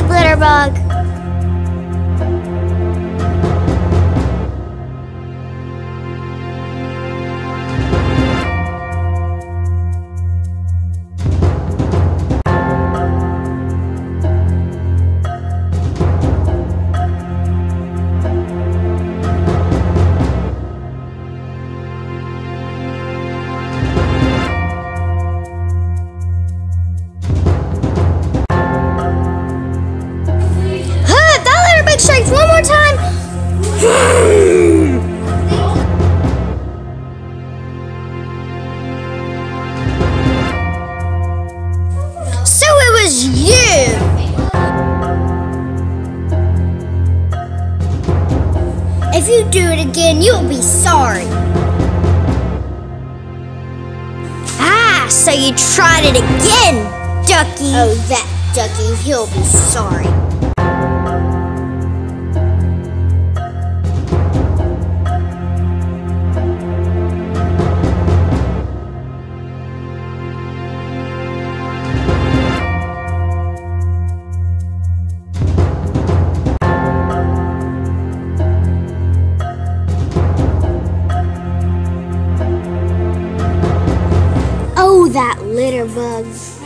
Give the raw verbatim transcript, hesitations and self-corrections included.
litter bug. Strikes one more time. So it was you. If you do it again, you'll be sorry. Ah, so you tried it again, Ducky. Oh, that Ducky, he'll be sorry. Oh, that litter bug.